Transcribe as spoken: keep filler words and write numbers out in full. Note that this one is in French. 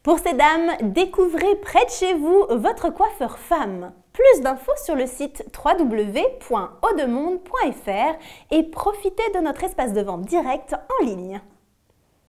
Pour ces dames, découvrez près de chez vous votre coiffeur femme. Plus d'infos sur le site w w w point audemonde point f r et profitez de notre espace de vente direct en ligne.